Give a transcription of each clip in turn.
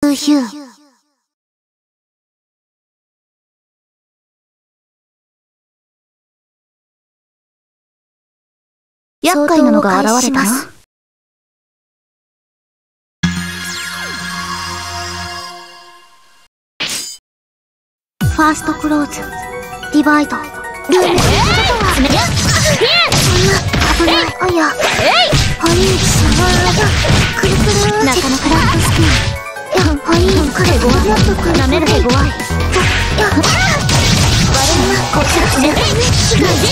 スヒュー。厄介なのが現れたな。ファーストクローズ、ディバイド、ルーム、危ない、あや、ハイーシャワー、くるくる、なかなかラットスピン、ハイーカレゴワイ、なめるヘゴワイ、こっちだね、火が人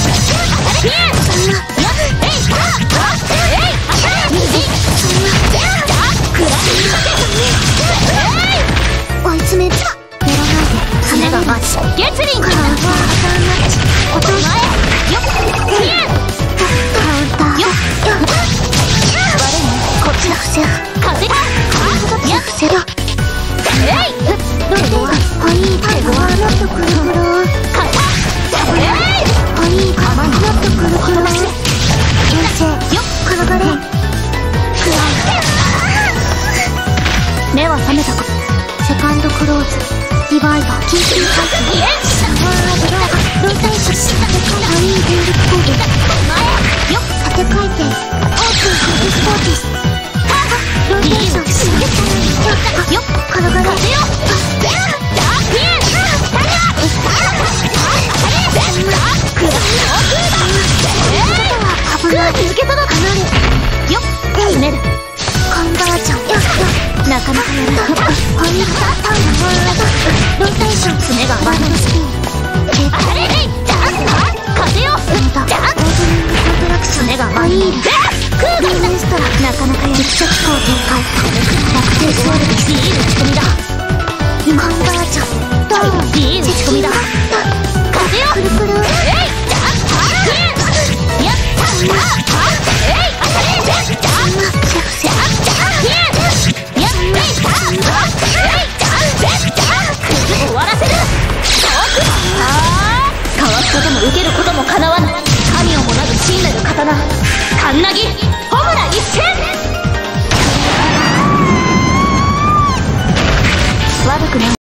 追い詰める。爪がマジ月輪から落としよっカウンターよっこっちだ風風や風よどれはハイーカレゴワーノットクルクルハイーカマノットクルクル牽制よっ転がれ目は覚めたか。セカンドクローズディバイド緊急回避シャワーブローローテーションハイーデンリコードよっ縦回転オープンエスポーティスローテーションよっ転がれよ危ない受け取ろう離れよっ詰めるコンバージョンなかなかやるハイーターローテーション爪がワンドスピンあれれジャンス風よジャンスオープニングコントラクション爪がワンドスピンクーガーストラなかなかやる実着工展開楽天勝利でいい打ち込みだコンバージョンいい打ち込みだ風よくるくるジャンスやった終わらせるかわすことも受けることもかなわぬ神をもなる真なる刀カンナギ